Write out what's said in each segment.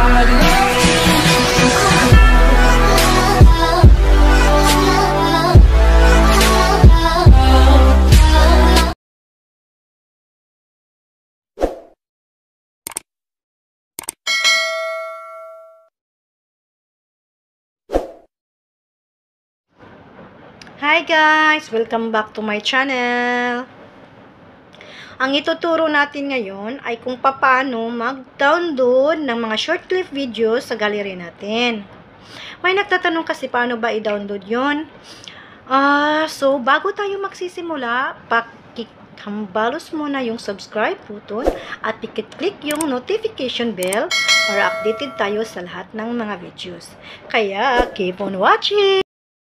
Hi guys! Welcome back to my channel. Ang ituturo natin ngayon ay kung paano mag-download ng mga short clip videos sa gallery natin. May nagtatanong kasi paano ba i-download yon? So bago tayo magsisimula, pakihambalos muna yung subscribe button at i-click yung notification bell para updated tayo sa lahat ng mga videos. Kaya keep on watching!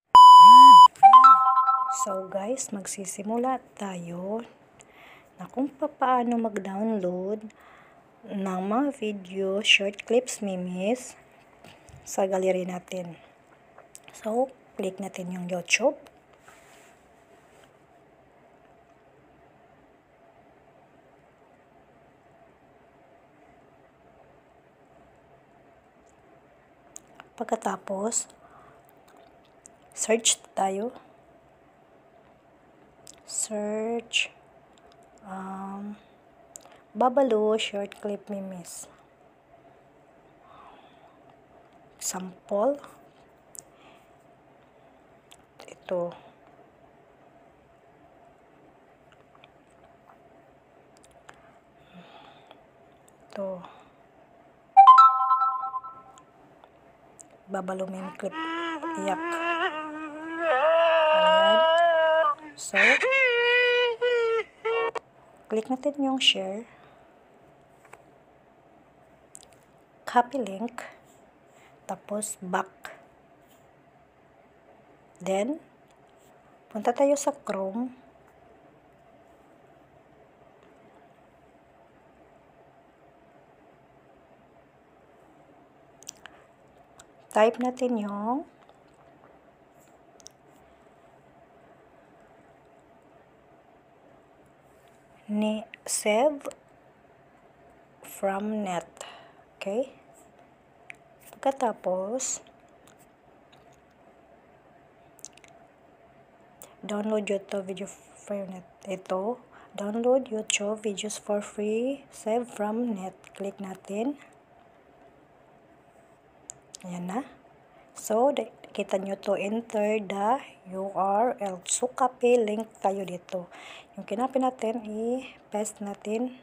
So guys, magsisimula tayo na kung paano mag-download ng mga video, short clips, memes sa gallery natin. So, click natin yung YouTube. Pagkatapos, search tayo. Search Babalu short clip memes. Example. Ito. Babalu meme clip. Yak. Ayan. So, click natin yung share. Copy link. Tapos, back. Then, punta tayo sa Chrome. Type natin yung save from net. Okay? Pagkatapos, download YouTube video for net. Ito, download YouTube videos for free, save from net. Click natin. Ayan na. So, kita nyo to, enter the URL. So, copy link tayo dito. Yung kinapin natin, i-paste natin.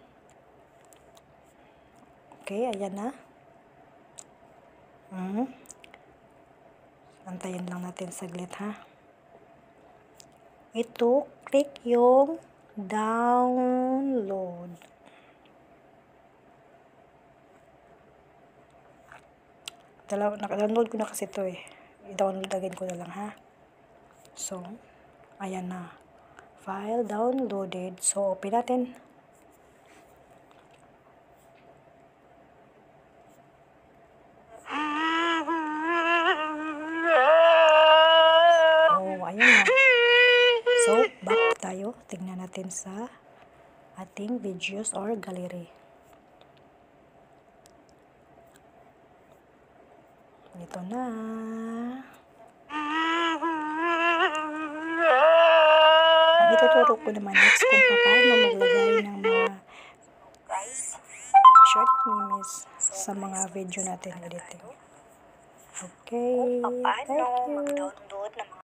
Okay, ayan na. Antayin lang natin saglit, ha. Ito, click yung download. Naka-download ko na kasi ito eh. I-download again ko na lang, ha. So, ayan na. File downloaded. So, open natin. Oh, ayan na. So, back tayo. Tingnan natin sa ating videos or gallery. Ito na. Ang ituturo ko naman next kung paano maglagay ng mga short memes sa mga video natin editing. Okay, thank you.